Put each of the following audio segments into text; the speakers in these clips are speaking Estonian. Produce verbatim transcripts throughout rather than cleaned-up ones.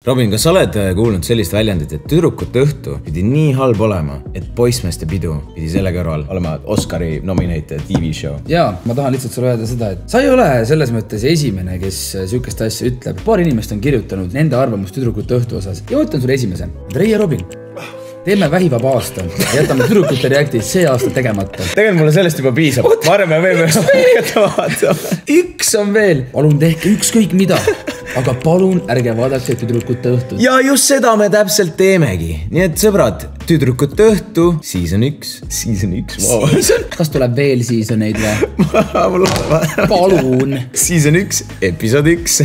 Robin, kas sa oled kuulnud sellist väljendit, et tüdrukute õhtu pidi nii halb olema, et poissmeeste pidu pidi selle kõrval olema Oscari nominated T V show? Jaa, ma tahan lihtsalt sulle öelda seda, et sa ei ole selles mõttes esimene, kes sükest asja ütleb. Paar inimest on kirjutanud nende arvamust tüdrukute õhtu osas ja võtan sulle esimese. Andrei ja Robin. Teeme vähivaba aasta ja jätame tüdrukute reaktid see aasta tegemata. Tegelikult mulle sellest juba piisab. Ma arvan, me võime hakata vaatama. Üks on veel. Palun tehke ükskõik mida, aga palun ärge vaadake tüdrukute õhtu. Ja just seda me täpselt teemegi. Nii et sõbrad, tüdrukute õhtu, season üks, season üks. Wow. Kas tuleb veel seasoneid või? Palun. Season üks, episood üks.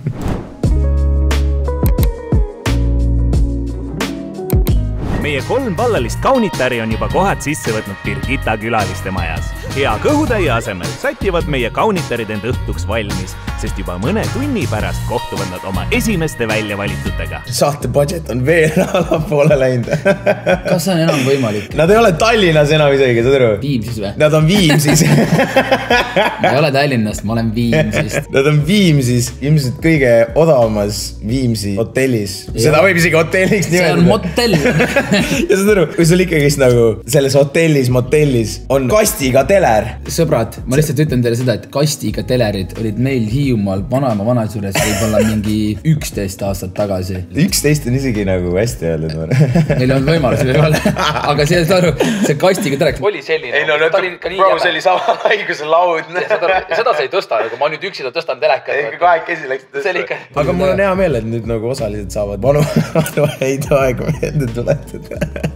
Meie kolm pallalist kaunitari on juba kohad sisse võtnud Birgitta külaliste majas. Hea kõhutäie asemel sätivad meie kaunitarid end õhtuks valmis, sest juba mõne tunni pärast kohtuvad nad oma esimeste väljavalitutega. Saate budget on veel alapoole läinud. Kas see on enam võimalik? Nad ei ole Tallinnas enam isegi, saad aru? Viimsis või? Nad on Viimsis. Ma ei ole Tallinnast, ma olen Viimsist. Nad on Viimsis, ilmselt kõige odavamas Viimsi hotellis. Seda võib isegi hotelliks nimetada. See on motell. Ja saad aru, kui sul ikkagi nagu selles hotellis, motellis on kastiga teler. Sõbrad, ma lihtsalt ütlen teile seda, et kastiga telerid olid meil Hiiumaal vanaema vanas juures võib-olla mingi üksteist aastat tagasi. üksteist on isegi nagu hästi öeldud. Meil on võimalus võib-olla, aga see, aru, see kastiga telex oli selline. Ei no, no bro, see oli sama haiguse laud. Seda sa ei tõsta, kui ma nüüd üksida tõstan teleka. Kahek kesi läks tõsta. Aga mul on hea meel, et nüüd nagu osalised saavad vanu häid aegu meelde tuletada.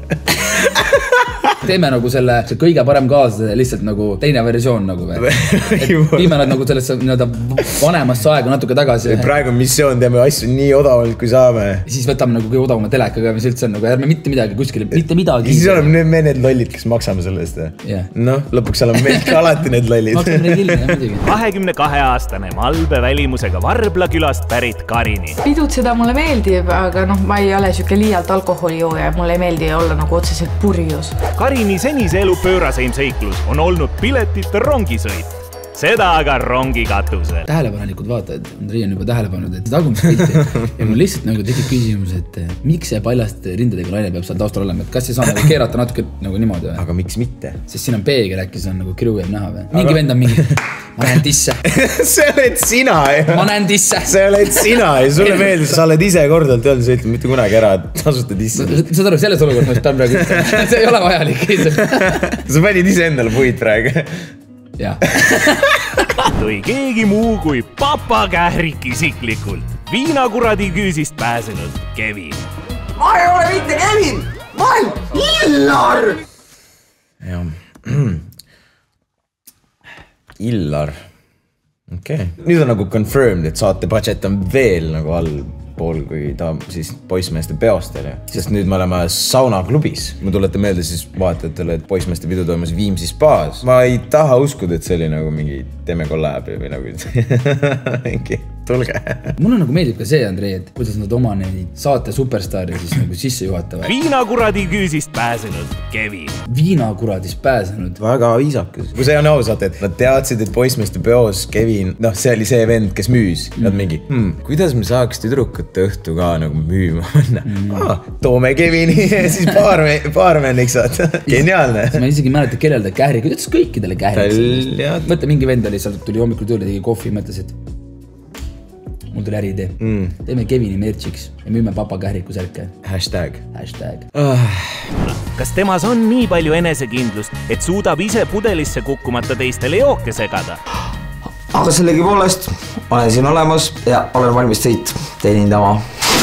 Teeme nagu selle see kõige parem kaasa lihtsalt nagu teine versioon nagu või. Viime nad nagu sellesse vanemasse aega natuke tagasi. Praegu on missioon, teeme asju nii odavalt kui saame. Siis võtame nagu kõige odavama telekaga, mis üldse on nagu ärme mitte midagi kuskile, mitte midagi. Ja siis oleme me need lollid, kes maksame selle eest. Noh, lõpuks oleme meil ka alati need lollid. kahekümne kahe aastane malbe välimusega Varbla külast pärit Karini. Pidutseda mulle meeldib, aga noh, ma ei ole süke liialt alkoholijooja ja mulle ei meeldi olla nagu otseselt purjus. Karini senise elu pööraseim seiklus on olnud piletite rongisõit. Seda aga rongi katuse. Tähelepanelikud vaatajad, Andrei on juba tähelepanud, et tagumist pilti. Ja mul lihtsalt nagu tekib küsimus, et miks see paljast rindadega naine peab seal taustal olema, et kas see saa nagu keerata natuke nagu niimoodi või? Aga miks mitte? Sest siin on peegel, äkki see on nagu kriu jääb näha või? Mingi vend on mingi, ma näen tisse. See oled sina ju. Ma näen tisse. See oled sina ja sulle meeldis. Sa oled ise kordalt öelnud, sa ütled mitte kunagi ära, et tasuta tisse. Saad aru, selles olukord ma just tahan praegu ütlema. See ei ole vajalik. Sa panid ise endale puid praegu. Jah. Tõi keegi muu kui papa Kährik isiklikult. Viinakuradi küüsist pääsenud Kevin. Ma ei ole mitte Kevin, ma olen Illar! Jah. Illar. Okei. Nüüd on nagu confirmed, et saate budget on veel nagu all pool, kui ta siis poissmeeste peostel. Sest nüüd me oleme saunaklubis. Ma tulete meelde siis vaatajatele, et poissmeeste pidu toimus Viimsi spaas. Ma ei taha uskuda, et see oli nagu mingi teeme kollab või nagu mingi tulge. Mulle nagu meeldib ka see, Andrei, et kuidas nad oma neid saate superstaari siis nagu sisse juhatavad. Viinakuradi küüsist pääsenud Kevin. Viinakuradist pääsenud. Väga viisakas. Kui see on ausalt, et nad teadsid, et poissmeeste peos Kevin, noh, see oli see vend, kes müüs. Nad mingi, hmm, kuidas me saaks tüdrukute õhtu ka nagu müüma panna? Mm. Ah, toome Kevini ja siis paarmenniks saad. Geniaalne. Ma isegi mäleta, kellel ta Kährik, ütles kõikidele Kährik. Mõtle, mingi vend oli seal, tuli hommikul tööle, tegi kohvi, mõtles, et mul tuli äriidee. Mm. Teeme Kevini merchiks ja müüme papa Kähriku särke. Hashtag. Hashtag. Ah. Kas temas on nii palju enesekindlust, et suudab ise pudelisse kukkumata teistele jooke segada? Aga sellegi poolest olen siin olemas ja olen valmis teid teenindama.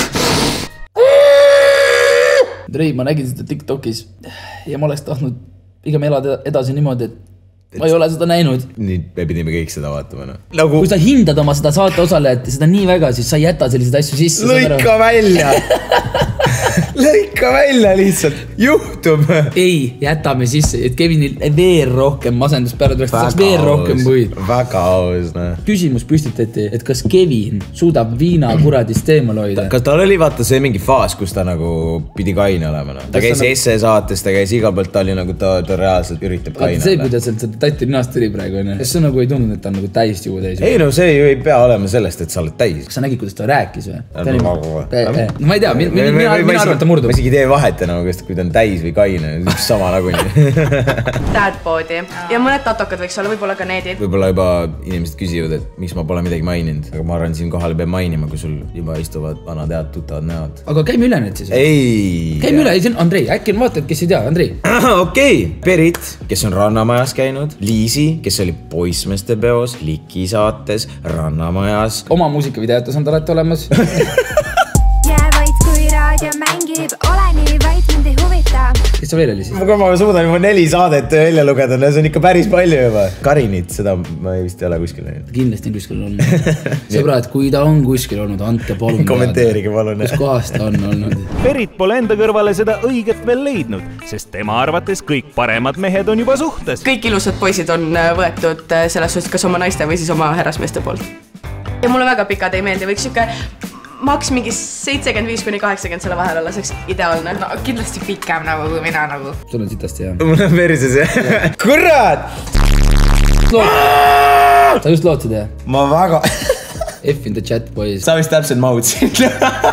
Andrei, ma nägin seda TikTokis ja ma oleks tahtnud pigem elada edasi niimoodi, et ma ei ole seda näinud. Nüüd me pidime kõik seda vaatama. No. Nagu... Kui sa hindad oma seda saate osalejat ja seda nii väga, siis sa ei jäta selliseid asju sisse. Lõika välja! lõika välja lihtsalt, juhtub. Ei, jätame sisse, et Kevinil veel rohkem masendus pära tuleks, saaks veel rohkem puid. Väga aus, noh. Küsimus püstitati, et kas Kevin suudab viina kuradist eemal hoida? Kas tal oli vaata see mingi faas, kus ta nagu pidi kaine olema? No? Ta käis esse saates, ta käis igal poolt, ta oli nagu ta, ta reaalselt üritab kaine olla. See, kuidas sealt seda tatti ninast tuli praegu, on. Kas see nagu ei tunnud, et ta on nagu täis juhu täis? Ei no see ju ei pea olema sellest, et sa oled täis. Kas sa nägid, kuidas ta rääkis või? No ma ei tea, mina arvan, et ta murdub. Ma isegi tee vahet enam, kui ta on täis või kaine, sama nagu nii. Dadpoodi ja mõned tatokad võiks olla, võib-olla ka needid. Võib-olla juba inimesed küsivad, et miks ma pole midagi maininud, aga ma arvan, siin kohal peab mainima, kui sul juba istuvad vanad head tutavad näod. Aga käime üle nüüd siis. Ei. Käime üle, see on Andrei, äkki on vaatad, kes ei tea, Andrei. Okei, Perit, kes on Rannamajas käinud, Liisi, kes oli poissmeeste peos, Liki saates, Rannamajas. Oma muusikavideotes on ta alati olemas. Jää vaid kui raadio mängib, ole nii vaid mind ei huvita. Kes sa veel oli siis? Kui ma suudan juba neli saadet välja lugeda, see on ikka päris palju juba. Karinit, seda ma vist ei ole kuskil näinud. Kindlasti on kuskil olnud. Sõbrad, kui ta on kuskil olnud, ante palun. Kommenteerige palun. Kus kohas ta on olnud? Perit pole enda kõrvale seda õiget veel leidnud, sest tema arvates kõik paremad mehed on juba suhtes. Kõik ilusad poisid on võetud selles suhtes kas oma naiste või siis oma härrasmeeste poolt. Ja mulle väga pikad ei meeldi, võiks siuke maks mingi seitsekümmend viis kuni kaheksakümmend selle vahel olla, see oleks ideaalne. No kindlasti pikem nagu kui mina nagu. Sul on sitasti jah. Mul on verises jah. Kurat! Sa just lootsid jah? Ma väga... F in the chat, boys. Sa vist täpselt mahutsid.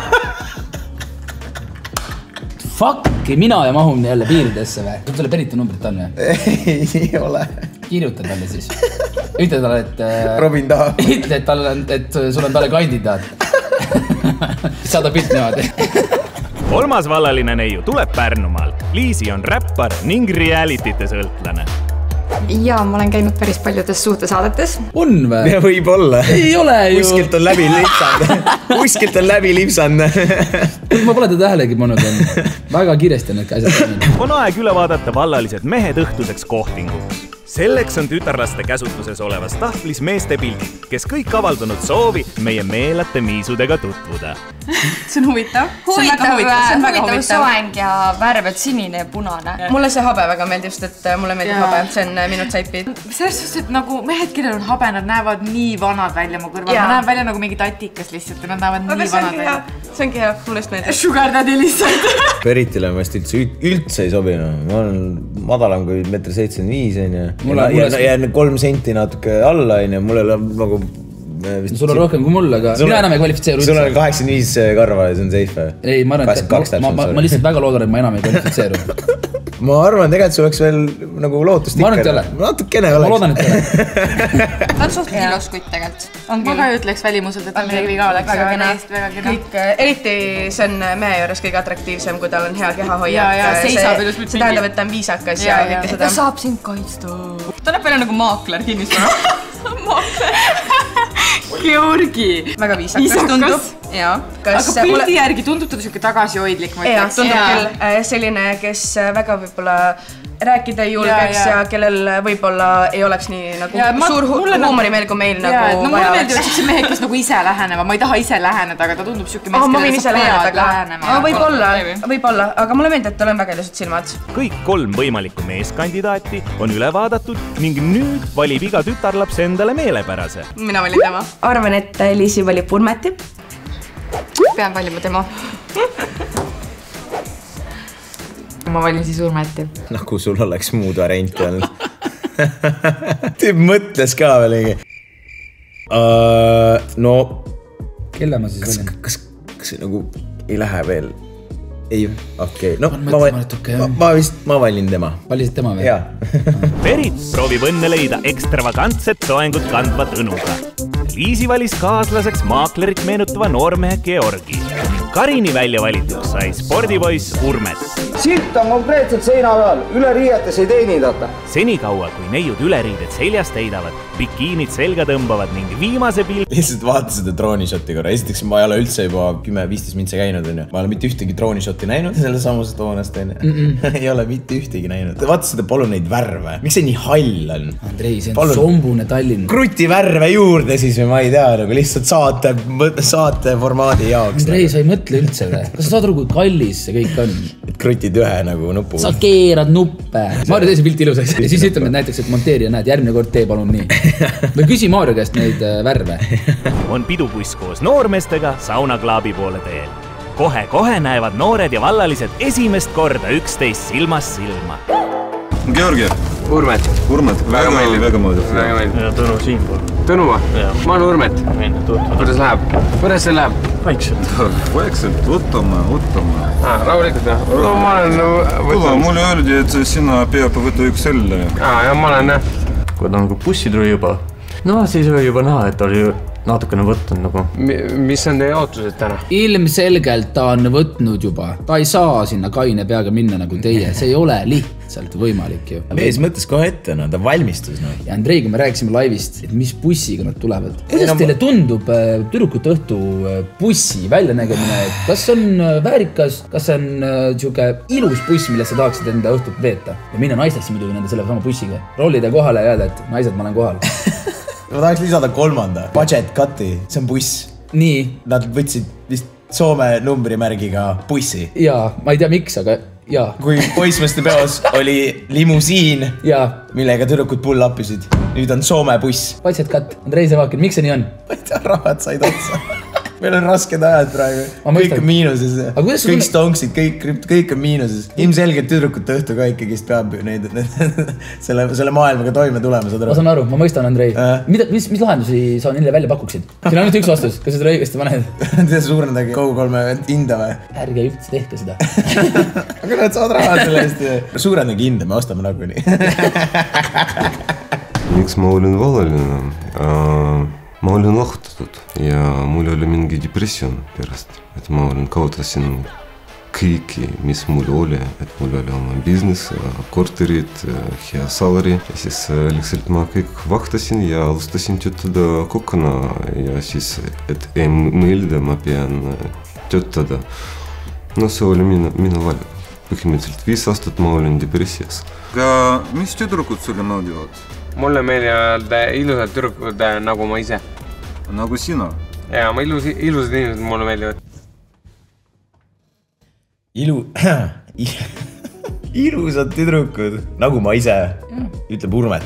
Fuck, mina ja mahun jälle piiridesse või? Sul selle Peritu numbrit on või? Ei ole. Kirjuta talle siis. Ütle talle, et... Robin tahab. Ütle, et, talle, et sul on talle kandidaat. Saada pilt niimoodi. Kolmas vallaline neiu tuleb Pärnumaalt. Liisi on räppar ning realitite sõltlane. Jaa, ma olen käinud päris paljudes suhtesaadetes. On või? Ja võib olla. Ei ole ju. Kuskilt on läbi lipsand. Kuskilt on läbi lipsand. Ma pole ta tähelegi pannud on. Väga kiiresti on need asjad. On aeg üle vaadata vallalised mehed õhtuseks kohtinguks. Selleks on tütarlaste käsutuses olevas tahvlis meeste pildid, kes kõik avaldanud soovi meie meelate miisudega tutvuda. See on huvitav. Huvitav, huvitav soeng ja värv, et sinine ja punane. Mulle see habe väga meeldib, sest et mulle meeldib habe, see on minu tsaipi. Selles suhtes, et nagu mehed, kellel on habe, nad näevad nii vanad välja mu kõrval. Ma näen välja nagu mingi tatikas lihtsalt ja nad näevad nii vanad välja. See ongi hea, mulle just meeldib. Sugar daddy lihtsalt. Peritile ma vist üldse, üldse ei sobi. Ma olen madalam kui meeter seitsekümmend viis on ja jään kolm senti natuke alla on ja mul ei ole nagu... Sul on rohkem kui mul, aga mina enam ei kvalifitseeru üldse. Sul on kaheksakümmend viis karva ja see on safe. Ei, ma arvan, et ma lihtsalt väga loodan, et ma enam ei kvalifitseeru. Ma arvan, tegelikult sul oleks veel nagu lootust ikka. Ma arvan, et ei ole. Natukene oleks. Ma loodan, et ei ole. Ta on suht ilus kutt tegelikult. Ma ka ütleks välimuselt, et on keegi ka oleks väga kena. Kõik, eriti see on mehe juures kõige atraktiivsem, kui tal on hea kehahoiak. Ja, ja, seisab ilus. See tähendab, et ta on viisakas ja kõike seda. Ta saab sind kaitsta. Ta näeb välja nagu maakler kinnisvara. Georgi. Väga viisakas tundub. Aga pildi järgi tundub ta siuke tagasihoidlik, ma ütleks. Tundub küll selline, kes väga võib-olla rääkida ei julgeks ja kellel võib-olla ei oleks nii nagu suur huumorimeel, kui meil nagu vaja oleks. Mulle meeldivad siukse mehed, kes nagu ise läheneva. Ma ei taha ise läheneda, aga ta tundub siuke mees, kellel sa pead lähenema. Võib-olla, võib-olla, aga mulle meeldib, et tal on väga ilusad silmad. Kõik kolm võimalikku meeskandidaati on üle vaadatud ning nüüd valib iga tütarlaps endale meelepärase. Mina valin tema. Arvan, et Liisi valib Urmeti. Pean valima tema. Ma valin siis Urmeti. Nagu sul oleks muud varianti olnud. Tüüp mõtles ka veel mingi. No... Kelle ma siis valin? Kas see nagu ei lähe veel? Ei, okei. No, ma vist, ma valin tema. Valisid tema veel? Jaa. Perit proovib õnne leida ekstravagantset soengut kandvat õnuga. Liisi valis kaaslaseks maaklerit meenutava noormehe Georgi. Karini välja valituks sai spordipoiss Urmet. Silt on konkreetselt seina peal, üle riietes ei teenindata. Senikaua, kui neiud üleriided seljast heidavad, bikiinid selga tõmbavad ning viimase pilt... Lihtsalt vaata seda droonishoti korra. Esiteks ma ei ole üldse juba kümme viisteist mintse käinud. Ma ei ole mitte ühtegi droonishoti näinud selle samusest hoonest. Ei ole mitte ühtegi näinud. Vaata seda, palun neid värve. Miks see nii hall on? Andrei, see on sombune Tallinn. Kruti värve juurde juurde siis või ma ei tea, nagu lihtsalt saate, saate formaadi jaoks. Andrei, sa ei mõtle üldse või? Kas sa saad aru, kui kallis see kõik on? Et krutid ühe nagu nupu. Sa keerad nuppe. Maarja teise pilti ilusaks. Ja siis ütleme, et näiteks, et monteerija näed, järgmine kord tee palun nii. Või küsi Maarja käest neid värve. On pidupuss koos noormestega saunaklaabi poole teel. Kohe-kohe näevad noored ja vallalised esimest korda üksteist silmas silma. Georgi. Urmet. Urmet. Väga meeldib. Väga meeldib. Väga meeldib. Ja Tõnu siinpool. Tõnu va? Ma olen Urmet. Kuidas läheb? Kuidas see läheb? Vaikselt. Vaikselt. Võtame, võtame. Ah, rahulikult jah? No ma olen... Kuule, mulle öeldi, et sina peab võtta üks selle. Ah, jah, ma olen jah. Kui ta nagu bussi tuli juba, no siis oli juba näha, et oli natukene võtnud nagu. Mis on teie ootused täna? Ilmselgelt ta on võtnud juba. Ta ei saa sinna kaine peaga minna nagu teie. See ei ole lihtsalt võimalik ju. Mees mõttes kohe ette, no ta valmistus. No. Ja Andrei, kui me rääkisime laivist, et mis bussiga nad tulevad. Kuidas teile tundub tüdrukute õhtu bussi väljanägemine? Kas on väärikas, kas on siuke ilus buss, millest sa tahaksid enda õhtut veeta? Ja minna naistesse muidugi nende selle sama bussiga. Rollida kohale ja öelda, et naised, ma olen kohal. Ma tahaks lisada kolmanda. Budget Cuti, see on buss. Nii. Nad võtsid vist Soome numbrimärgiga bussi. Jaa, ma ei tea miks, aga jaa. Kui poismeste peos oli limusiin, jaa. Millega tüdrukud pull-appisid. Nüüd on Soome buss. Budget Cut. Andrei Sevakin, miks see nii on? Ma ei tea, rahad said otsa. Meil on rasked ajad praegu. Kõik on miinuses. Kõik stonksid, kõik, kõik on miinuses. Ilmselgelt tüdrukute õhtu ka ikkagist peab neid, selle, selle maailmaga toime tulema. Ma saan aru, ma mõistan, Andrei. Mida, mis, mis lahendusi sa neile välja pakuksid? Siin on ainult üks vastus. Kas seda õigesti paned? Te suurendagi kogu kolme hinda või? Ärge üldse tehke seda. Aga nad saavad raha selle eest. Suurendagi hinda, me ostame nagu nii. Miks ma olin valaline? Ma olin lahutatud ja mul oli mingi depressioon pärast, et ma olin kaotasin kõiki, mis mul oli, et mul oli oma business, korterid, hea salari ja siis lihtsalt ma kõik vahtasin ja alustasin töötada kokana ja siis, et ei mõelda, ma pean töötada. No see oli minu, minu valik. Põhimõtteliselt viis aastat ma olin depressias. Aga mis tüdrukud sulle naudivad? Mulle meeldivad ilusad tüdrukud nagu ma ise. Nagu sina? Jaa, ma ilus, ilusad inimesed mulle meeldivad. Ilu... Ilusad tüdrukud, nagu ma ise, ütleb Urmet.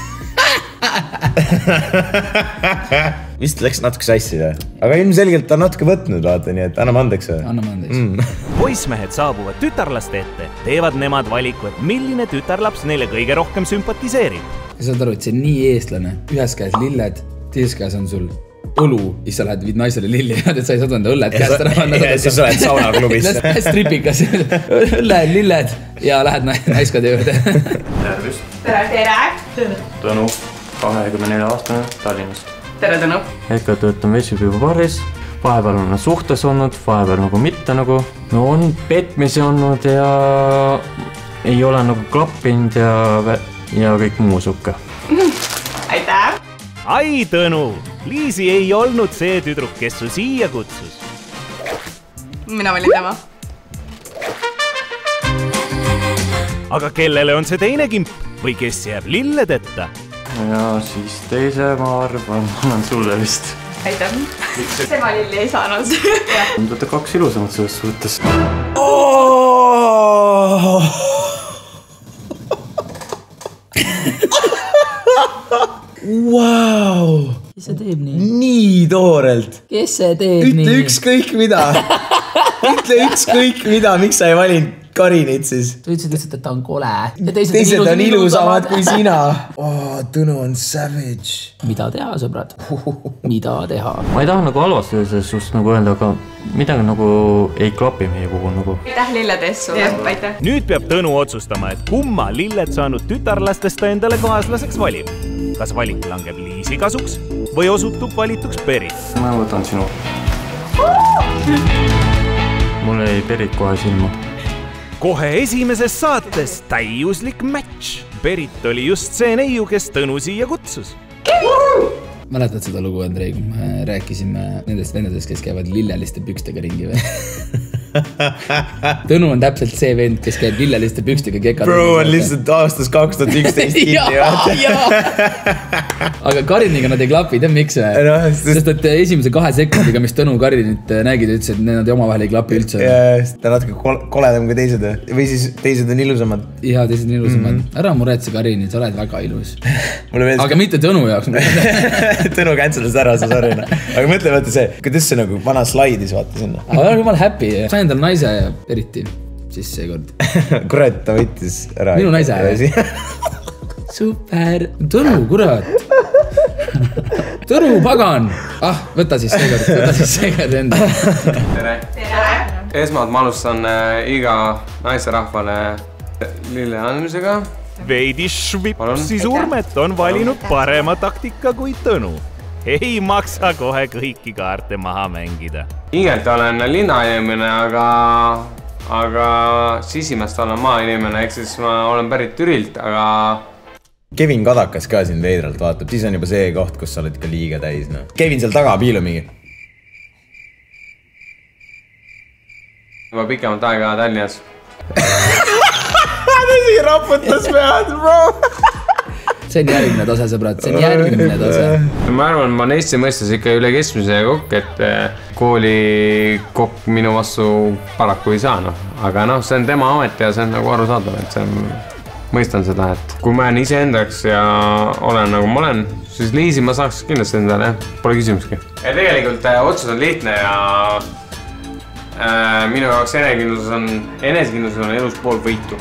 Vist läks natuke sassi või? Aga ilmselgelt ta on natuke võtnud, vaata, nii et anname andeks või? Anname andeks. Mm. Poismehed saabuvad tütarlaste ette, teevad nemad valiku, et milline tütarlaps neile kõige rohkem sümpatiseerib. Ja saad aru, et see on nii eestlane. Ühes käes lilled, teises käes on sul õlu, siis sa lähed viid naisele lilli ja et sa ei saada enda õlled käest ära panna. Ja siis sa lähed saunaklubis. Lähed stripikas, õlled, lilled ja lähed naiskade juurde. Tervist. Tere, tere. Tõnu, kahekümne nelja aastane Tallinnast. Tere, Tõnu. Hetkel töötan Vesipiibu baris. Vahepeal on suhtes olnud, vahepeal nagu mitte nagu. No on petmisi olnud ja ei ole nagu klappinud ja, ja kõik muu sukka. Aitäh. Ai, Tõnu! Liisi ei olnud see tüdruk, kes su siia kutsus. Mina olin tema. Aga kellele on see teine kimp? Või kes jääb lilledetta? Ja siis teise ma arvan, ma olen sulle vist. Aitäh. See ma lilli ei saanud. Tundute kaks ilusamat selles suhtes. Wow. Kes see teeb nii? Nii toorelt. Kes see teeb Ütle nii? Ütle ükskõik mida. Ütle ükskõik mida, miks sa ei valinud Karinit siis? Ta ütlesid lihtsalt, et ta on kole. Ja teised, teised on, on ilusamad kui sina. Oh, Tõnu on savage. Mida teha, sõbrad? Mida teha? Ma ei taha nagu halvasti selles just nagu öelda, aga midagi nagu ei klapi meie puhul nagu. Aitäh lilledes sulle. Aitäh. Nüüd peab Tõnu otsustama, et kumma lilled saanud tütarlastest ta endale kaaslaseks valib. Kas valik langeb Liisi kasuks või osutub valituks Berit? Ma võtan sinu. Mul ei Berit kohe silma. Kohe esimeses saates täiuslik match. Berit oli just see neiu, kes Tõnu siia kutsus. Mäletad seda lugu, Andrei, kui me rääkisime nendest vendadest, kes käivad lilleliste pükstega ringi või? Tõnu on täpselt see vend, kes käib lilleliste pükstega kekad. Bro on lihtsalt aastas kaks tuhat üksteist kinni. Aga Kariniga nad ei klapi, tead miks või? No, sest et esimese kahe sekundiga, mis Tõnu Karinit nägid, ütles, et nad omavahel ei klapi üldse. Ja, ta natuke koledam kui teised või siis teised on ilusamad. Jaa, teised on ilusamad. Mm -hmm. Ära muretse Karini, sa oled väga ilus. Aga mitte Tõnu jaoks. Tõnu cancelas ära, sa sorry. Aga mõtle, vaata see, kuidas see nagu vana slaidis vaata sinna. Aga olen jumal happy. Sain tal naise ja eriti siis seekord. Kurat, ta võttis ära. Minu naise. Super. Tõnu, kurat. Tõnu, pagan. Ah, võta siis seekord, võta siis seekord enda. Tere. Tere. Esmalt ma alustan iga naiserahvale lille andmisega. Veidi švipsis Urmet on valinud parema taktika kui Tõnu. Ei maksa kohe kõiki kaarte maha mängida. Ingelt olen linnainimene, aga, aga sisimast olen maainimene, ehk siis ma olen pärit Türilt, aga... Kevin Kadakas ka siin veidralt vaatab, siis on juba see koht, kus sa oled ikka liiga täis. No. Kevin seal taga piilu mingi. Juba pikemat aega Tallinnas. Tõsi raputas pead, bro! See on järgmine tase, sõbrad, see on järgmine tase. Ma arvan, ma olen Eesti mõistes ikka üle keskmise kokk, et kooli kokk minu vastu paraku ei saa, noh. Aga noh, see on tema amet ja see on nagu aru saadav, et see on... Mõistan seda, et kui ma jään ise endaks ja olen nagu ma olen, siis Liisi ma saaks kindlasti endale, jah, pole küsimuski. Ja tegelikult otsus on lihtne ja äh, minu jaoks enesekindlus on, enesekindlus on elus pool võitu.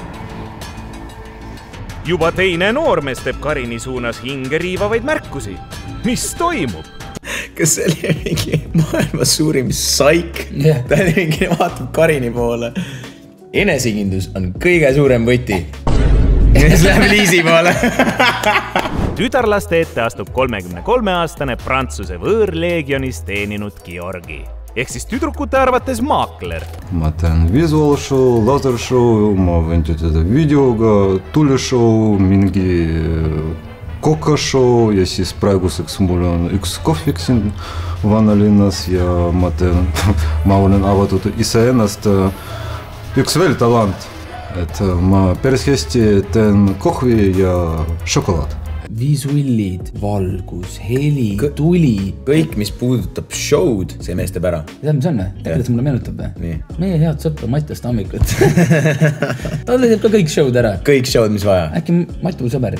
Juba teine noormees teeb Karini suunas hinge riivavaid märkusi. Mis toimub? Kas see oli mingi maailma suurim saik? Yeah. Ta oli mingi vaatab Karini poole. Enesekindlus on kõige suurem võti. Ja siis läheb Liisi poole. Tütarlaste ette astub kolmekümne kolme aastane Prantsuse võõrleegionis teeninud Georgi. Ehk siis tüdrukute arvates maakler. Ma teen visual show, laser show, ma võin töötada videoga, tuli show, mingi koka show ja siis praeguseks mul on üks kohvik siin Vanalinnas ja ma teen, ma olen avatud iseennast üks veel talant, et ma päris hästi teen kohvi ja šokolaad. Visullid, valgus, heli, tuli. Kõik, mis puudutab show'd, see mees teeb ära. Tead, mis on või? Tegelikult see mulle meenutab või? Meie head sõpra Mattias Tammikut. Ta teeb ka kõik show'd ära. Kõik show'd, mis vaja. Äkki Matu sõber.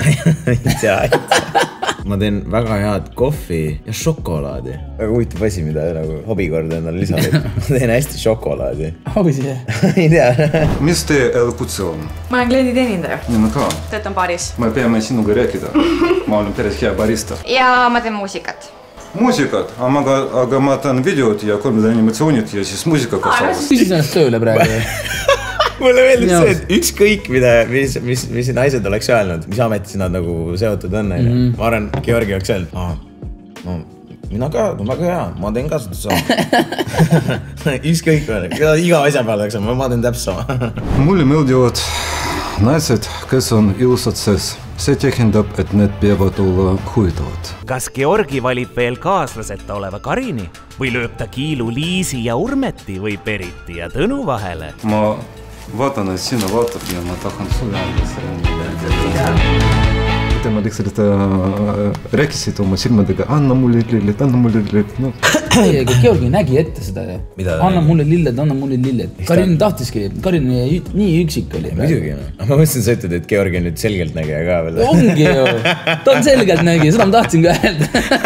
Ma teen väga head kohvi ja šokolaadi. Väga huvitav asi, mida nagu hobikorda endale lisada. Ma teen hästi šokolaadi. Hausi, jah? Ei tea. Mis te elukutse on? Ma olen klienditeenindaja. Mina ka. Töötan baaris. Ma peame sinuga rääkida. Ma olen päris hea barista. Ja ma teen muusikat. Muusikat? Aga ma teen videod ja kolmeda animatsioonid ja siis muusikaga saavad. Küsis ennast tööle praegu. Mulle meeldib see, et ükskõik, mis naised oleks öelnud, mis ametis nad nagu seotud on. Ma arvan, Georgi oleks öelnud, mina ka, väga hea, ma teen ka seda sama. Ükskõik, iga asja peale oleks, ma teen täpselt sama. Mulle meeldivad naised, kes on ilusad sees. See tähendab, et need peavad olla huvitavad. Kas Georgi valib veel kaaslaseta oleva Karini või lööb ta kiilu Liisi ja Urmeti või Periti ja Tõnu vahele? Ma vaatan, et sina vaatab ja ma tahan sulle anda selle midagi. Tema lihtsalt rääkisid oma silmadega, anna mulle lilled, anna mulle lilled. Ei, aga Georgi nägi ette seda. Anna mulle lilled, anna mulle lilled. Karin tahtiski, Karin nii üksik oli. Muidugi, ma mõtlesin, sa ütled, et Georgi on nüüd selgelt nägija ka veel. Ongi ju, ta on selgelt nägija, seda ma tahtsin ka öelda.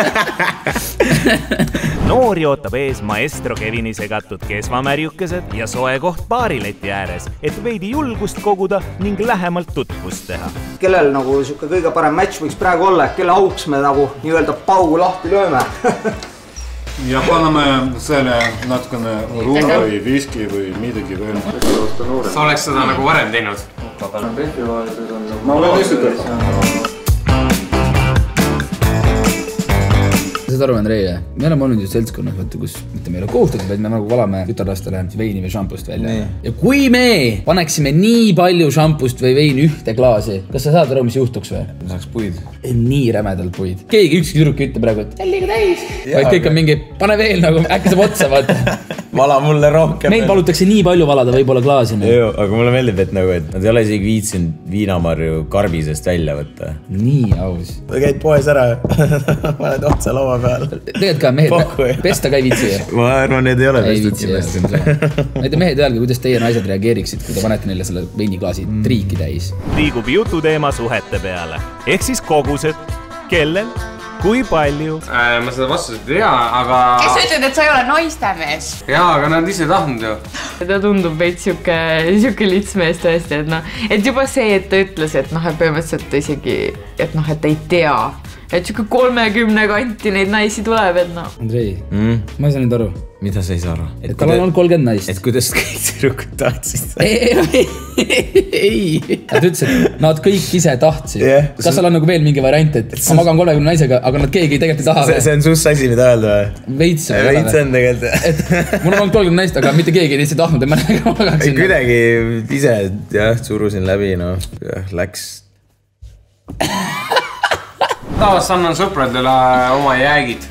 Noori ootab ees maestro Kevini segatud kesvamärjukesed ja soe koht baarileti ääres, et veidi julgust koguda ning lähemalt tutvust teha. Kellel nagu siuke kõige parem match võiks praegu olla, kelle auks me nagu nii-öelda paugu lahti lööme. Ja paneme selle natukene ruuna või viski või midagi veel. Sa oleks seda nagu varem teinud? Ma olen esitada. Seda aru, Andrei, me oleme olnud ju seltskonnas, kus mitte me ei ole kohustatud, vaid me nagu valame tütarlastele veini või šampust välja. Ja kui me paneksime nii palju šampust või veini ühte klaasi, kas sa saad aru, mis juhtuks või? Saaks puid. Nii rämedalt puid. Keegi ükski tüdruk ütleb praegu, et see on liiga täis. Vaid kõik on mingi, pane veel nagu, äkki saab otsa, vaata. vala mulle rohkem. Meil palutakse nii palju valada võib-olla klaasina. Joo, aga mulle meeldib, et nagu, et nad ei ole isegi viitsinud viinamarju karbisest välja võtta. Nii aus. Ta käid poes ära, paned otsa laua peal. Tegelikult ka mehed, pesta ka ei viitsi. Ma arvan, need ei ole pestud kindlasti. Näite mehed öelge, kuidas teie naised reageeriksid, kui te panete neile selle veiniklaasi triiki täis. Liigub jututeema suhete peale. Ehk siis kogused, kellel, kui palju? Äh, ma seda vastuselt ei tea, aga... Kes ütled, et sa ei ole naistemees? Jaa, aga nad ise tahtnud ju. Ta tundub veid siuke, siuke litsmees tõesti, et noh, et juba see, et ta ütles, et noh, et põhimõtteliselt isegi, et noh, et ei tea, et siuke kolmekümne kanti neid naisi tuleb, et noh. Andrei, mm? ma ei saa nüüd aru. Mida sa ei saa aru? Et tal on olnud kolmkümmend naist. Et kuidas kõik tüdrukud tahtsid? Ei, ei, ei. Ta ütles, et nad kõik ise tahtsid. Yeah. Kas seal on nagu veel mingi variant, et ma magan kolmekümne naisega, aga nad keegi tegelikult ei taha? See, see on sus asi, mida öelda või? Veits. Veits on tegelikult. Et mul on olnud kolmkümmend naist, aga mitte keegi ei tahtnud, et ma magaksin. Kuidagi ise, jah, surusin läbi, no, läks. Taas annan sõpradele oma jäägid.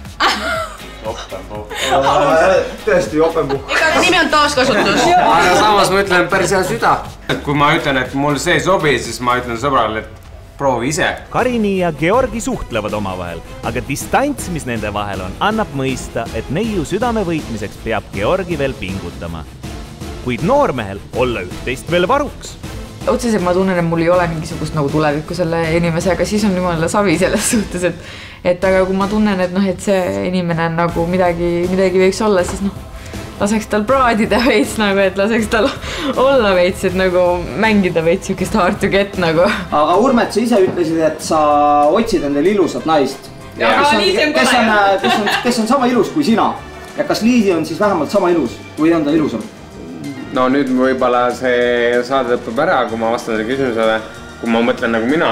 Tõesti jopenpuhk. Ega nimi on taaskasutus. Aga samas ma ütlen päris hea süda. Kui ma ütlen, et mul see sobi, siis ma ütlen sõbrale, et proovi ise. Karini ja Georgi suhtlevad omavahel, aga distants, mis nende vahel on, annab mõista, et neiu südame võitmiseks peab Georgi veel pingutama. Kuid noormehel olla üht-teist veel varuks. Otseselt ma tunnen, et mul ei ole mingisugust nagu tulevikku selle inimesega, siis on jumala savi selles suhtes, et et aga kui ma tunnen, et noh, et see inimene on nagu midagi, midagi võiks olla, siis noh, laseks tal praadida veits nagu, et laseks tal olla veits, et nagu mängida veits siukest hard to get nagu. Aga Urmet, sa ise ütlesid, et sa otsid endale ilusat naist. Ja, kes, on, kes, on, kes, on, kes on sama ilus kui sina? Ja kas Liisi on siis vähemalt sama ilus või on ta ilusam? No nüüd võibolla see saade lõpeb ära, kui ma vastan selle küsimusele, kui ma mõtlen nagu mina.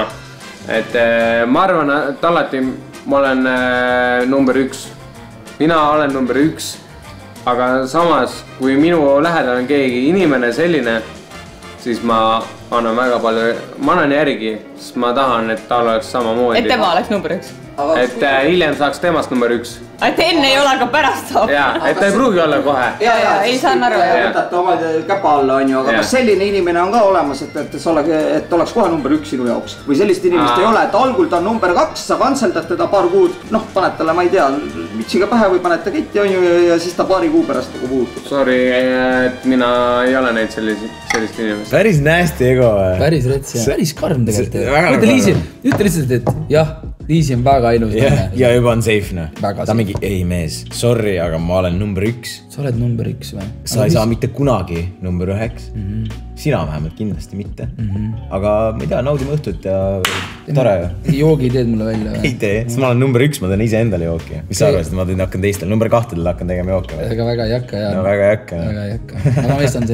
Et ma arvan, et alati ma olen number üks. Mina olen number üks. Aga samas, kui minu lähedal on keegi inimene selline, siis ma annan väga palju, ma annan järgi, sest ma tahan, et tal oleks sama moodi. Et tema oleks number üks. Et hiljem saaks temast number üks. Et enne ei ole, aga pärast saab. Jaa, et ta ei pruugi olla kohe. Ja, ja, ei saan aru. Võtate omad käpa alla, on ju, aga kas selline inimene on ka olemas, et, et, et oleks kohe number üks sinu jaoks? Või sellist inimest ei ole, et algul ta on number kaks, sa kantseldad teda paar kuud, noh, paned talle, ma ei tea, mitsiga pähe või paned ta ketti, on ju, ja siis ta paari kuu pärast nagu puutub. Sorry, et mina ei ole neid sellist, sellist inimest. Päris nästi ego. Päris rets, jah. Päris karm tegelikult. Mõtle Liisi, ütle lihtsalt, et jah, Liisi on väga ainus. Ja, ja juba on safe, noh. Ta mingi, ei mees, sorry, aga ma olen number üks. Sa oled number üks või? Sa ei saa mitte kunagi number üheks. Sina vähemalt kindlasti mitte. Aga ma ei tea, naudime õhtut ja tore. Joogi teed mulle välja või? Ei tee, sest ma olen number üks, ma teen ise endale jooki. Mis sa arvasid, ma teen hakkan teistel, number kahtedel hakkan tegema jooki. Aga väga ei hakka, jah. No väga ei hakka. Väga ei hakka. Aga ma mõistan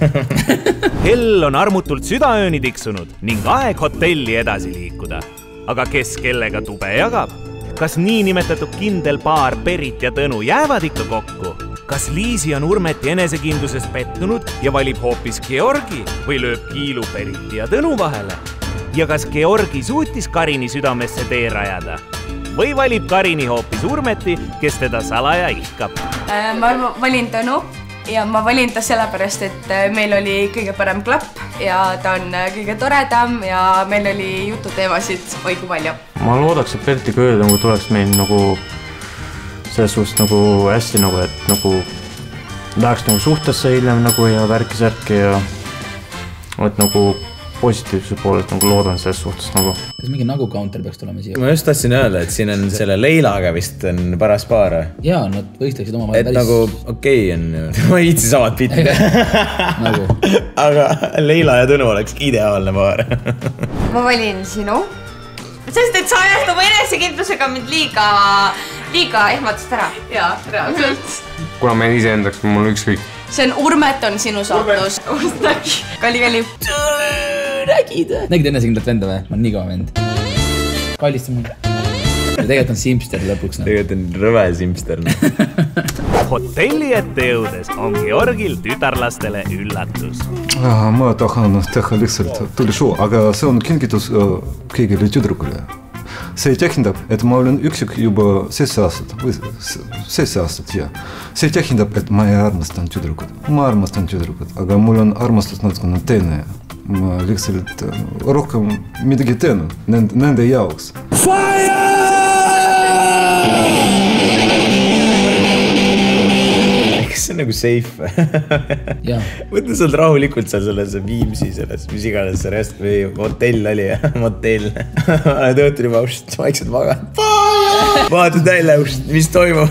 sind. Hell on armutult südaööni tiksunud ning aeg hotelli edasi liikuda. Aga kes kellega tube jagab? Kas niinimetatud kindel paar Berit ja Tõnu jäävad ikka kokku? Kas Liisi on Urmeti enesekindluses pettunud ja valib hoopis Georgi või lööb kiilu Beriti ja Tõnu vahele? Ja kas Georgi suutis Karini südamesse tee rajada? Või valib Karini hoopis Urmeti, kes teda salaja ihkab? Ma valin Tõnu ja ma valin ta sellepärast, et meil oli kõige parem klapp ja ta on kõige toredam ja meil oli jututeemasid oi kui palju. Ma loodaks, et Bertiga ööd nagu tuleks meil nagu selles suhtes nagu hästi nagu, et nagu läheks nagu suhtesse hiljem nagu ja värki-särki ja et nagu positiivse poolelt nagu loodan selles suhtes nagu. Kas mingi nagu counter peaks tulema siia? Ma just tahtsin öelda, et siin on selle Leilaga vist on paras paar. Jaa, nad võistleksid oma et päris... nagu okei on ju. Ma ei viitsi samad pitid. nagu. Aga Leila ja Tõnu oleks ideaalne paar. Ma valin sinu. Sest et sa ajast oma enesekindlusega mind liiga, liiga ehmatust ära. Jaa, reaalselt. Kuna ma ise endaks, mul ükskõik. See on Urmet on sinu saatus. Urmet. Kalli, kalli. Nägid, nägid enesekindlat venda või? Ma on nii kaua vend. Kallista mul. Tegelikult on Simpster lõpuks. Tegelikult on rõve Simpster. Hotelli ette jõudes on Georgil tütarlastele üllatus. Ma tahan teha lihtsalt tuli show, aga see on kingitus kõigile tüdrukule. see tähendab, et ma olen üksik juba seitse aastat või seitse aastat ja see tähendab, et ma ei armastan tüdrukud. Ma armastan tüdrukud, aga mul on armastus natukene teine. Ma lihtsalt rohkem midagi teen nende, nende jaoks. See on nagu safe. Võtta sealt rahulikult seal selles Viimsi selles, mis iganes see rest või hotell oli ja motell. Oled õhtul juba ust, vaikselt magad. Vaatad välja ust, mis toimub.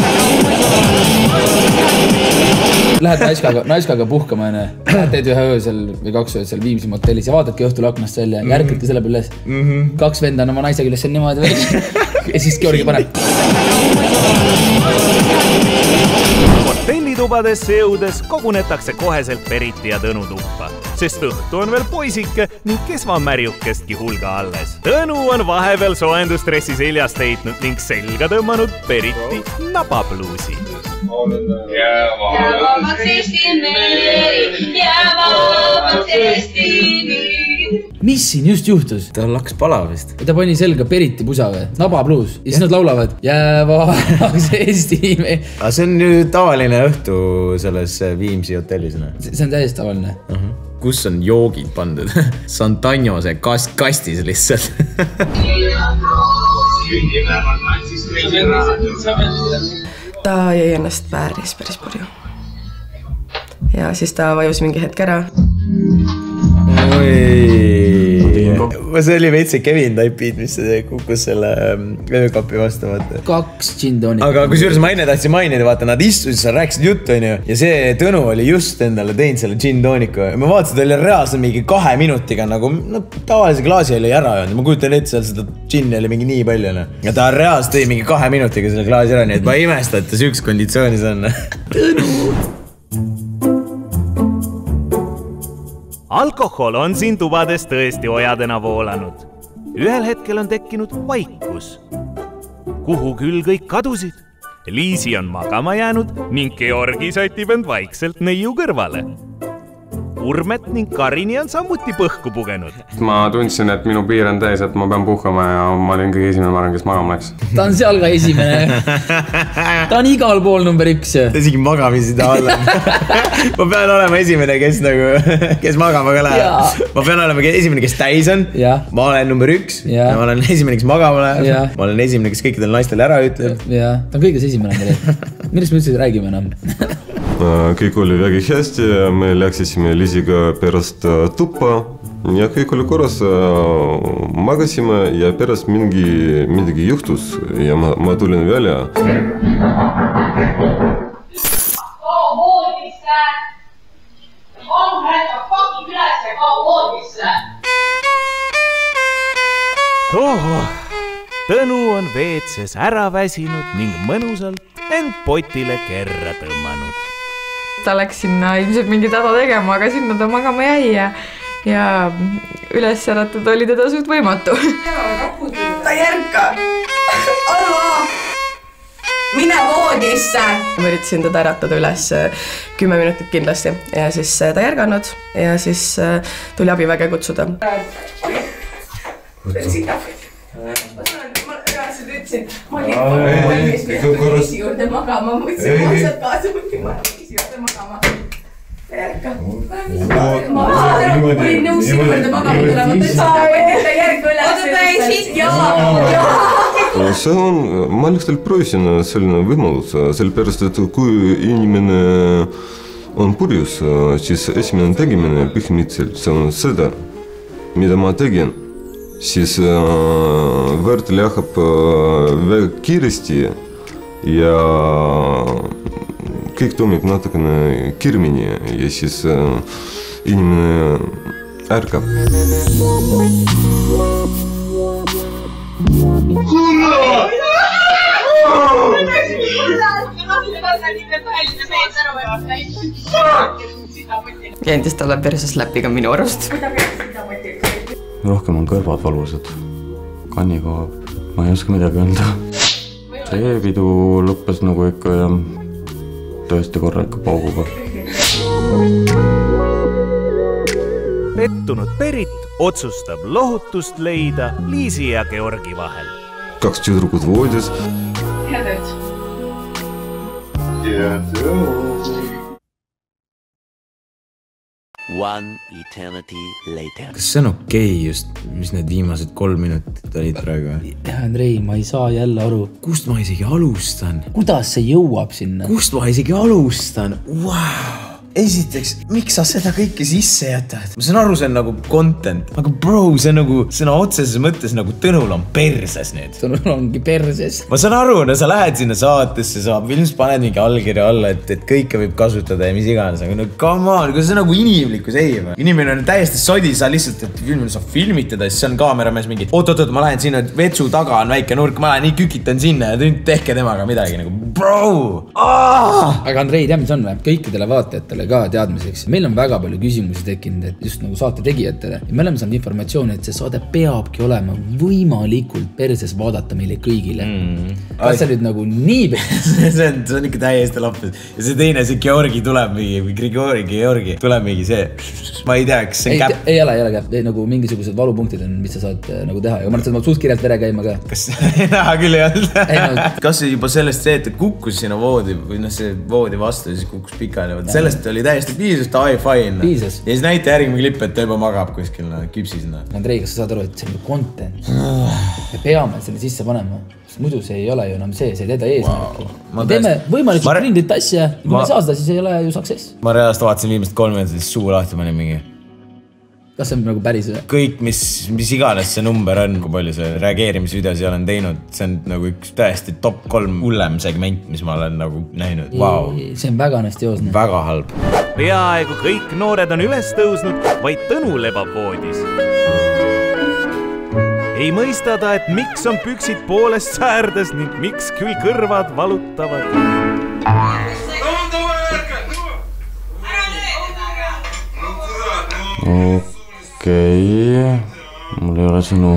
Lähed naiskaga, naiskaga puhkama enne. Teed ühe öö seal või kaks öö seal Viimsi motellis ja vaadadki õhtul aknast välja. Järgilti selle peal üles. Kaks venda on oma naisega üles niimoodi veel. Ja siis Georgi paneb. Hotellitubadesse jõudes kogunetakse koheselt Periti ja Tõnu tuppa, sest õhtu on veel poisike ning kesvamärjukestki hulga alles. Tõnu on vahepeal soojendustressi seljast heitnud ning selga tõmmanud Periti napapluusi. Jäävamaks Eesti meri, jäävamaks Eesti nii. Mis siin just juhtus? Ta laks pala vist. Ta pani selga Periti pusa või? Nabapluus. Ja siis nad laulavad Jäävamaks Eesti meri. Aga see on ju tavaline õhtu selles Viimsi hotellis. See on täiesti tavaline. Kus on joogid pandud? Santagno see kas kastis lihtsalt. Ta jäi ennast vääris päris purju. Ja siis ta vajus mingi hetk ära. See oli veitse Kevin taipid, mis kukkus selle öökapi vastu. Kaks džindooniku. Aga kusjuures ma enne tahtsin mainida, vaata, nad istusid seal, rääkisid juttu, on ju. Ja see Tõnu oli just endale teinud selle džindooniku. Ma vaatasin, ta oli reaalselt mingi kahe minutiga nagu, no tavalise klaasi oli ära joonud. Ma kujutan ette seal seda džinni oli mingi nii palju. Ja ta reaalselt tõi mingi kahe minutiga selle klaasi ära, nii et ma ei imesta, et ta süüks konditsioonis on. Tõnu! Alkohol on siin tubades tõesti ojadena voolanud. Ühel hetkel on tekkinud vaikus. Kuhu küll kõik kadusid? Liisi on magama jäänud ning Georgi sätib end vaikselt neiu kõrvale. Urmet ning Karini on samuti põhku pugenud. Ma tundsin, et minu piir on täis, et ma pean puhkama ja ma olin kõige esimene, ma arvan, kes magama läks. Ta on seal ka esimene. Ta on igal pool number üks. Ta isegi magamisi ta olla. Ma pean olema esimene, kes nagu, kes magama ka läheb. Ma pean olema esimene, kes täis on. Ma olen number üks. Ma olen esimene, kes magama läheb. Ma olen esimene, kes kõikidel naistel ära ütleb. Ta on kõiges esimene. Millest me üldse räägime enam? Kõik oli väga hästi, me läksime Liisiga pärast tuppa ja kõik oli korras, magasime ja pärast mingi, midagi juhtus ja ma, ma tulin välja. Kao voodisse! On rääga fucking üles ja kao voodisse! Oho, Tõnu on veetses ära väsinud ning mõnusalt end potile kerra tõmmanud. Ta läks sinna ilmselt mingi tada tegema, aga sinna ta magama jäi ja, ja üles äratada oli teda suht võimatu. Ta järka! Arva! Mine voodisse! Ma üritasin teda äratada üles kümme minutit kindlasti ja siis ta järganud ja siis tuli abiväge kutsuda. Ma olin valmis Liisi juurde magama, mõtlesin maksad kaasa, ma olin Liisi juurde magama. Järka. Ma olin nõus sinu juurde magama tulema, ta järka üles. Oota, ta ei siit, jaa! See on, ma lihtsalt proovisin selline võimalus, sellepärast, et kui inimene on purjus, siis esimene tegimine põhimõtteliselt see on seda, mida ma tegin. Siis verd läheb väga kiiresti ja kõik toimub natukene kirmini ja siis inimene ärkab. Ja endist talle perses läpiga minu arust. Rohkem on kõrvad valusad. Kannikoha, ma ei oska midagi öelda. See pidu lõppes nagu ikka ja tõesti korraliku pauguga. pettunud Berit otsustab lohutust leida Liisi ja Georgi vahel. Kaks tüdrukut voodis. Hea tööd. Hea tööd. One eternity later. Kas see on okei okay just, mis need viimased kolm minutit olid praegu? Andrei, ma ei saa jälle aru. Kust ma isegi alustan? Kuidas see jõuab sinna? Kust ma isegi alustan? Wow! Esiteks, miks sa seda kõike sisse jätad? Ma saan aru, see on nagu content. Aga bro, see on nagu sõna otseses mõttes nagu Tõnul on perses nüüd. Tõnul ongi perses. Ma saan aru, no sa lähed sinna saatesse, sa ilmselt paned mingi allkirja alla, et, et kõike võib kasutada ja mis iganes. Aga no come on, see on nagu inimlikkus ei või? Inimene on täiesti sodi, sa lihtsalt, et filmil saab filmitada, siis see on kaameramees mingi oot, oot, oot, ma lähen sinna, vetsu taga on väike nurk, ma lähen nii kükitan sinna ja tehke temaga midagi nagu bro! Ah! Aga Andrei, tea, mis on või? Kõikidele vaatajatele ka teadmiseks. Meil on väga palju küsimusi tekkinud, et just nagu saate tegijatele. Ja me oleme saanud informatsiooni, et see saade peabki olema võimalikult perses vaadata meile kõigile. Mm. Kas see nüüd nagu nii perses? see, on, see on ikka täiesti lappes. Ja see teine, see Georgi tuleb mingi, või Grigori, Georgi tuleb mingi see. Ma ei tea, kas see on ei, käp... Ei ole, ei ole käp. Nagu mingisugused valupunktid on, mis sa saad nagu teha. Ja ma arvan, et sa maad suust kirjalt vere käima ka. Kas näha küll ei olnud? No... Kas see juba sellest see, et kukkus sinna voodi või noh, see voodi vastu ja siis kukkus pikali. Sellest oli täiesti piisust, ai, fine. Piisus. Ja siis näite järgmine klipp, et ta juba magab kuskil no, küpsis. No. Andrei, kas sa saad aru, et see on ju content? Me peame selle sisse panema. Muidu see ei ole ju enam see, see ei teda eesmärki. Wow. Me teeme võimalikult ma... grindit asja. Kui ma... me saa seda, siis ei ole ju success. Ma reaalselt vaatasin viimast kolm minutit, siis suu lahti panin mingi. Kas see on nagu päris või? Kõik, mis, mis iganes see number on, kui palju see reageerimisvideosi olen teinud, see on nagu üks täiesti top kolm hullem segment, mis ma olen nagu näinud. Wow. See on väga nastioosne. Väga halb. Peaaegu kõik noored on üles tõusnud, vaid Tõnu lebab voodis. Ei mõista ta, et miks on püksid poolest säärdes ning miks küll kõrvad valutavad. Okei, mul ei ole sõnu.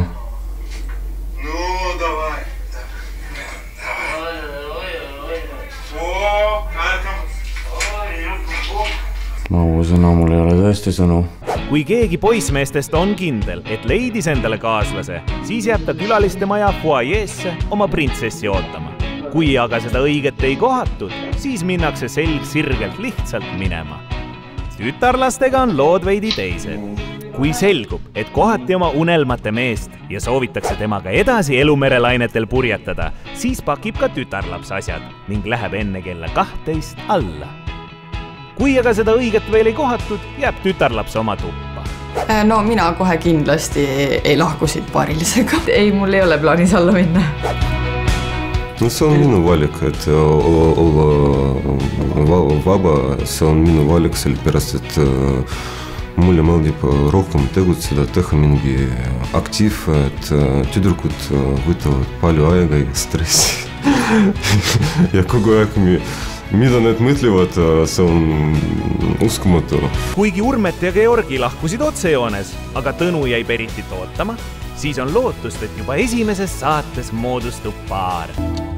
Mau sõna, mul ei ole tõesti sõnu. Kui keegi poissmeestest on kindel, et leidis endale kaaslase, siis jääb ta külaliste maja foajeesse oma printsessi ootama. Kui aga seda õiget ei kohatud, siis minnakse selg sirgelt lihtsalt minema. Tütarlastega on lood veidi teised. Kui selgub, et kohati oma unelmate meest ja soovitakse temaga edasi elumerelainetel purjetada, siis pakib ka tütarlaps asjad ning läheb enne kella kahtteist alla. Kui aga seda õiget veel ei kohatud, jääb tütarlaps oma tuppa. No mina kohe kindlasti ei lahkusid paarilisega. Ei, mul ei ole plaanis alla minna. No see on minu valik, et olla vaba, see on minu valik, sellepärast, et mulle meeldib rohkem tegutseda, teha mingi aktiiv, et tüdrukud võtavad palju aega ja stressi. Ja kogu aeg mi... Mida need mõtlevad, see on uskumatu. Kuigi Urmet ja Georgi lahkusid otsejoones, aga Tõnu jäi Beritit ootama, siis on lootust, et juba esimeses saates moodustub paar.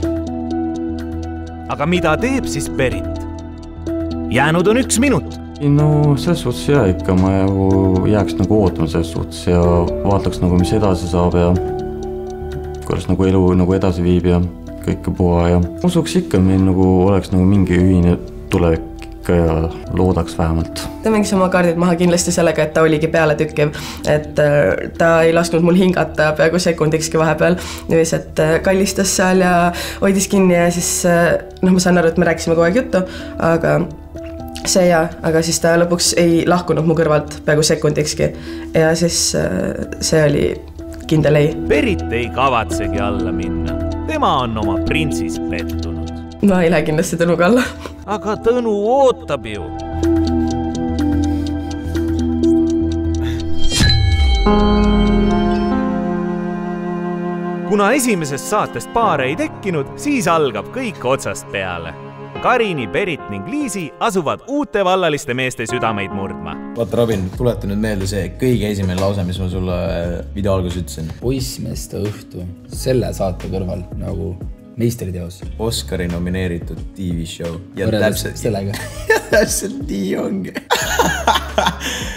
Aga mida teeb siis Berit? Jäänud on üks minut. No selles suhtes jah, ikka ma jääks nagu ootama selles suhtes ja vaataks nagu, mis edasi saab ja kuidas nagu elu nagu edasi viib ja kõike puha ja usuks ikka, meil nagu oleks nagu mingi ühine tulevik ikka ja loodaks vähemalt. Ta mängis oma kaardid maha kindlasti sellega, et ta oligi peale tükkiv, et ta ei lasknud mul hingata peaaegu sekundikski vahepeal. Niivis, et kallistas seal ja hoidis kinni ja siis, noh ma saan aru, et me rääkisime kogu aeg juttu, aga see ja, aga siis ta lõpuks ei lahkunud mu kõrvalt peaaegu sekundikski ja siis see oli kindel ei. Berit ei kavatsegi alla minna. Tema on oma printsis pettunud. Ma ei lähe kindlasti Tõnuga alla. Aga Tõnu ootab ju. Kuna esimesest saatest paare ei tekkinud, siis algab kõik otsast peale. Karini, Berit ning Liisi asuvad uute vallaliste meeste südameid murdma. Vaata Robin, tuleta nüüd meelde see kõige esimene lause, mis ma sulle video algus ütlesin. Poissmeeste õhtu selle saate kõrval nagu meistriteos. Oscari nomineeritud T V show. Võrreldes sellega. Ja täpselt nii ongi.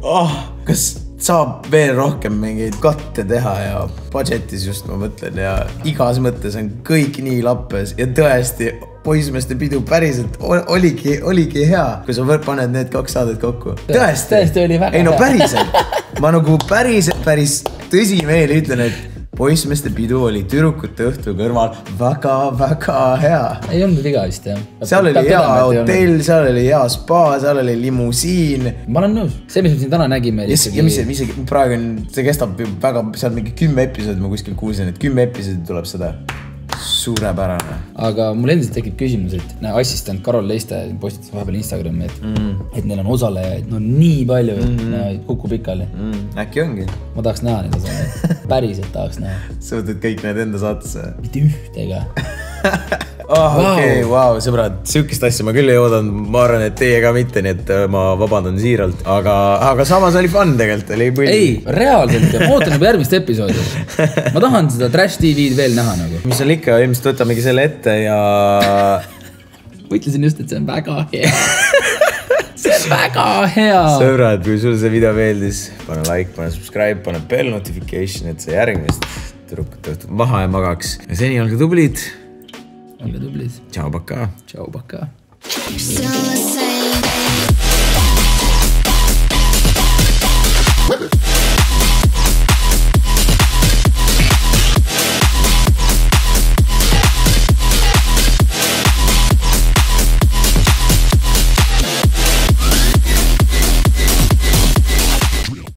oh, kas saab veel rohkem mingeid katte teha ja budgetis just ma mõtlen ja igas mõttes on kõik nii lappes ja tõesti poismeeste pidu päriselt oligi, oligi hea, kui sa paned need kaks saadet kokku. Tõesti, tõesti oli väga ei no hea. päriselt, ma nagu päris, päris tõsimeeli ütlen, et poismeeste pidu oli tüdrukute õhtu kõrval väga-väga hea. Ei olnud viga vist, jah. Seal oli hea hotell, seal oli hea spa, seal oli limusiin. Ma olen nõus. See, mis me siin täna nägime. Ja, ja mis, mis praegu on, see kestab väga, seal mingi kümme episoodi, ma kuskil kuulsin, et kümme episoodi tuleb seda. Suurepärane. Aga mul endiselt tekib küsimus, et näe, assistent Karol Leiste postitas vahepeal Instagrami, et, mm. et neil on osalejaid, no nii palju, et mm. näe, kukku pikali. Mm. Äkki ongi. Ma tahaks näha neid osalejaid. Päriselt tahaks näha. Sa võtad kõik need enda saatesse. Mitte ühtega. Oh, okei, vau, sõbrad, sihukest asja ma küll ei oodanud, ma arvan, et teie ka mitte, nii et ma vabandan siiralt, aga, aga samas oli fun tegelikult, oli põld. Ei, reaalselt, ma ootan juba järgmist episoodi. Ma tahan seda Trash T V-d veel näha nagu. Mis on ikka, ilmselt võtamegi selle ette ja... Ma ütlesin just, et see on väga hea. See on väga hea. Sõbrad, kui sul see video meeldis, pane like, pane subscribe, pane bell notification, et see järgmist tüdrukute õhtu maha ja magaks. Ja seni olge tublid. Olge tublid. Ciao, baka. Ciao, baka. Still the same.